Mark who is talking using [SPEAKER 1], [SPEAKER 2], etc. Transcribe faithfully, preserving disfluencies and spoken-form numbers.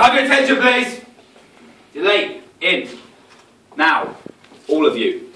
[SPEAKER 1] Have your attention, please. Delay. In. Now. All of you.